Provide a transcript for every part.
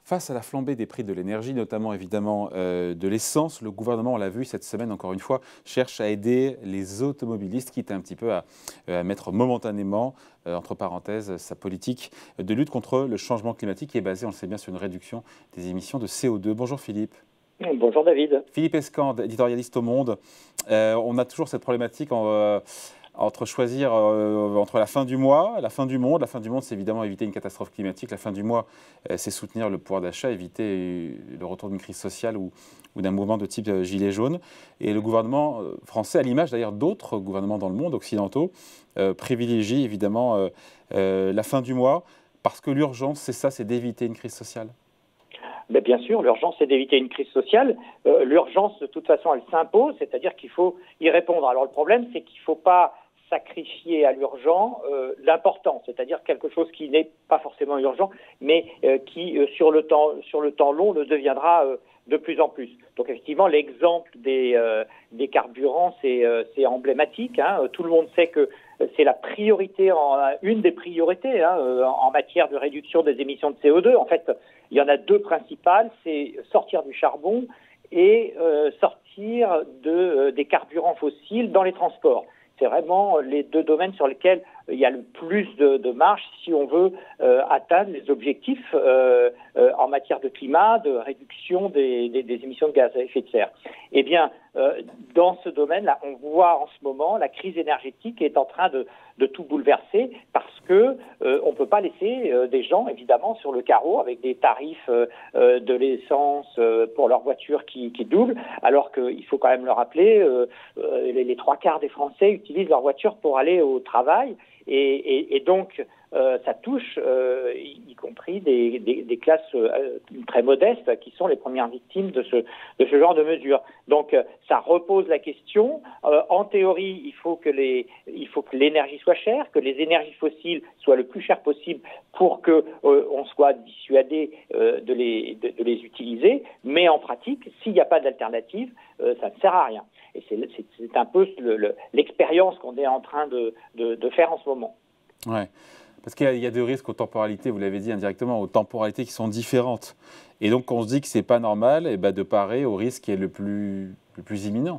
Face à la flambée des prix de l'énergie, notamment évidemment de l'essence, le gouvernement, on l'a vu cette semaine encore une fois, cherche à aider les automobilistes, quitte un petit peu à mettre momentanément, entre parenthèses, sa politique de lutte contre le changement climatique qui est basée, on le sait bien, sur une réduction des émissions de CO2. Bonjour Philippe. Bonjour David. Philippe Escande, éditorialiste au Monde. On a toujours cette problématique entre choisir entre la fin du mois, la fin du monde. La fin du monde, c'est évidemment éviter une catastrophe climatique. La fin du mois, c'est soutenir le pouvoir d'achat, éviter le retour d'une crise sociale ou d'un mouvement de type gilet jaune. Et le gouvernement français, à l'image d'ailleurs d'autres gouvernements dans le monde occidentaux, privilégie évidemment la fin du mois parce que l'urgence, c'est ça, c'est d'éviter une crise sociale. Mais bien sûr, l'urgence, c'est d'éviter une crise sociale. L'urgence, de toute façon, elle s'impose, c'est-à-dire qu'il faut y répondre. Alors le problème, c'est qu'il ne faut pas sacrifier à l'urgent l'important, c'est-à-dire quelque chose qui n'est pas forcément urgent, mais qui, sur le temps long, le deviendra de plus en plus. Donc effectivement, l'exemple des carburants, c'est emblématique. Tout le monde sait que c'est la priorité, une des priorités en matière de réduction des émissions de CO2. En fait, il y en a deux principales, c'est sortir du charbon et sortir des carburants fossiles dans les transports. C'est vraiment les deux domaines sur lesquels il y a le plus de marge si on veut atteindre les objectifs en matière de climat, de réduction des émissions de gaz à effet de serre. Eh bien, dans ce domaine-là, on voit en ce moment la crise énergétique est en train de tout bouleverser parce que on ne peut pas laisser des gens, évidemment, sur le carreau avec des tarifs de l'essence pour leur voiture qui doublent, alors qu'il faut quand même le rappeler, les trois quarts des Français utilisent leur voiture pour aller au travail. Et donc, ça touche y compris des classes très modestes qui sont les premières victimes de ce genre de mesures. Donc, ça repose la question. En théorie, il faut que l'énergie soit chère, que les énergies fossiles soient le plus chères possible pour que on soit dissuadé de les utiliser. Mais en pratique, s'il n'y a pas d'alternative, ça ne sert à rien. Et c'est un peu l'expérience qu'on est en train de faire en ce moment. Ouais. Parce qu'il y a des risques aux temporalités, vous l'avez dit indirectement, aux temporalités qui sont différentes. Et donc, on se dit que ce n'est pas normal de parer au risque qui est le plus imminent.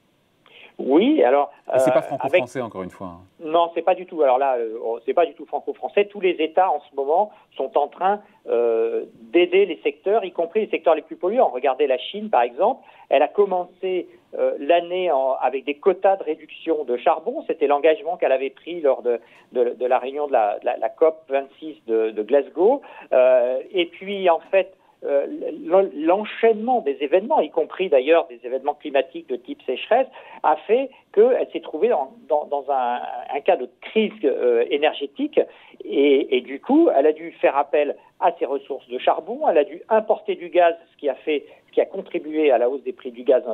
Oui, alors... c'est pas franco-français, encore une fois. Non, c'est pas du tout. Alors là, c'est pas du tout franco-français. Tous les États, en ce moment, sont en train d'aider les secteurs, y compris les secteurs les plus polluants. Regardez la Chine, par exemple. Elle a commencé l'année avec des quotas de réduction de charbon. C'était l'engagement qu'elle avait pris lors de la réunion de la COP 26 de Glasgow. Et puis, en fait, l'enchaînement des événements, y compris d'ailleurs des événements climatiques de type sécheresse, a fait qu'elle s'est trouvée dans un cas de crise énergétique et du coup, elle a dû faire appel à ses ressources de charbon, elle a dû importer du gaz, ce qui a contribué à la hausse des prix du gaz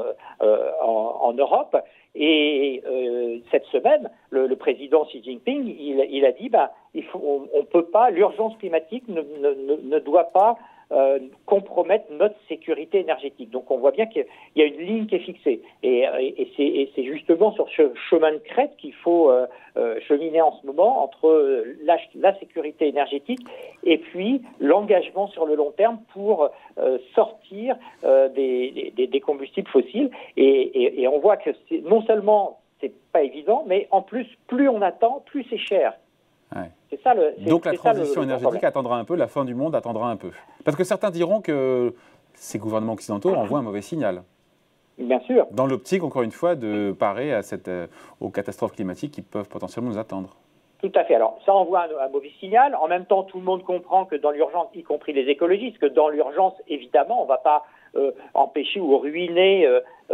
en Europe. Et cette semaine, le président Xi Jinping, il a dit, on peut pas, l'urgence climatique ne doit pas compromettre notre sécurité énergétique. Donc on voit bien qu'il y a une ligne qui est fixée. Et c'est justement sur ce chemin de crête qu'il faut cheminer en ce moment entre la sécurité énergétique et puis l'engagement sur le long terme pour sortir des combustibles fossiles. Et on voit que non seulement c'est pas évident, mais en plus, plus on attend, plus c'est cher. Ouais. Donc la transition énergétique attendra un peu, la fin du monde attendra un peu. Parce que certains diront que ces gouvernements occidentaux envoient un mauvais signal. Bien sûr. Dans l'optique, encore une fois, de parer aux catastrophes climatiques qui peuvent potentiellement nous attendre. Tout à fait. Alors, ça envoie un mauvais signal. En même temps, tout le monde comprend que dans l'urgence, y compris les écologistes, que dans l'urgence, évidemment, on ne va pas empêcher ou ruiner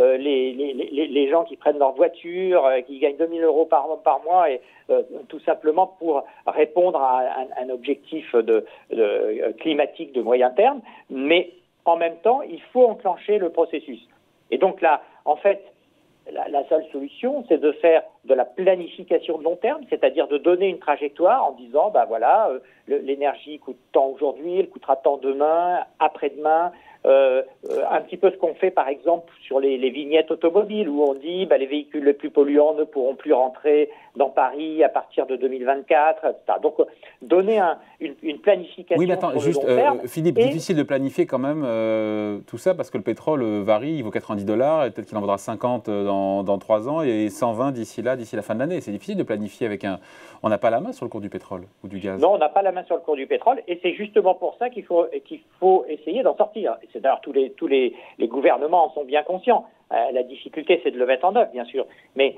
les gens qui prennent leur voiture, qui gagnent 2 000 € par mois, et tout simplement pour répondre à un objectif climatique de moyen terme. Mais en même temps, il faut enclencher le processus. Et donc là, en fait, la seule solution, c'est de faire de la planification de long terme, c'est-à-dire de donner une trajectoire en disant, l'énergie coûte tant aujourd'hui, elle coûtera tant demain, après-demain, un petit peu ce qu'on fait par exemple sur les vignettes automobiles où on dit les véhicules les plus polluants ne pourront plus rentrer dans Paris à partir de 2024, etc. Donc donner une planification. Oui, mais attends, sur juste, le long terme. Philippe, difficile de planifier quand même tout ça parce que le pétrole varie, il vaut 90 $ et peut-être qu'il en vaudra 50 dans 3 ans et 120 d'ici la fin de l'année. C'est difficile de planifier avec un... On n'a pas la main sur le cours du pétrole ou du gaz. Non, on n'a pas la main sur le cours du pétrole et c'est justement pour ça qu'il faut essayer d'en sortir. Et c'est d'ailleurs tous les gouvernements en sont bien conscients. La difficulté, c'est de le mettre en œuvre, bien sûr. Mais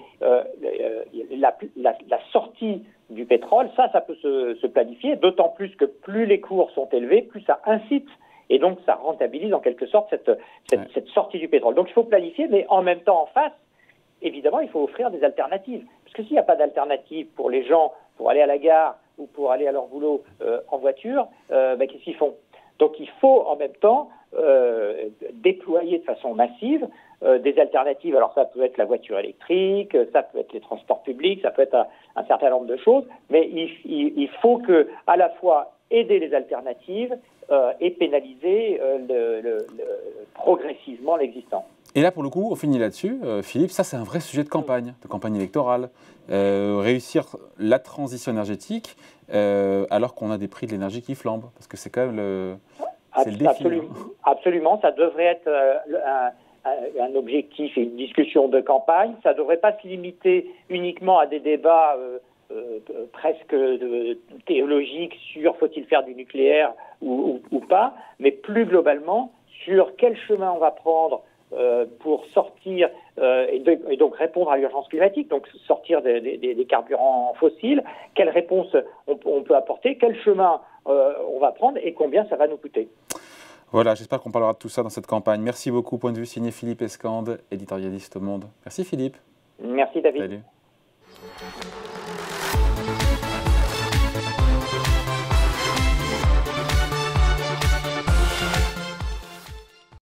la sortie du pétrole, ça peut se planifier, d'autant plus que plus les cours sont élevés, plus ça incite. Et donc, ça rentabilise en quelque sorte cette sortie du pétrole. Donc, il faut planifier, mais en même temps, en face, évidemment, il faut offrir des alternatives. Parce que s'il n'y a pas d'alternative pour les gens, pour aller à la gare ou pour aller à leur boulot en voiture, qu'est-ce qu'ils font? Donc il faut en même temps déployer de façon massive des alternatives. Alors ça peut être la voiture électrique, ça peut être les transports publics, ça peut être un certain nombre de choses, mais il faut que à la fois aider les alternatives et pénaliser progressivement l'existant. Et là, pour le coup, on finit là-dessus. Philippe, ça, c'est un vrai sujet de campagne électorale. Réussir la transition énergétique alors qu'on a des prix de l'énergie qui flambent. Parce que c'est quand même c'est le défi. Absolument, absolument, ça devrait être un objectif et une discussion de campagne. Ça ne devrait pas se limiter uniquement à des débats presque théologiques sur faut-il faire du nucléaire ou pas, mais plus globalement sur quel chemin on va prendre pour sortir et donc répondre à l'urgence climatique, donc sortir des carburants fossiles, quelle réponse on peut apporter, quel chemin on va prendre et combien ça va nous coûter. Voilà, j'espère qu'on parlera de tout ça dans cette campagne. Merci beaucoup. Point de vue signé Philippe Escande, éditorialiste au Monde. Merci Philippe. Merci David. Salut.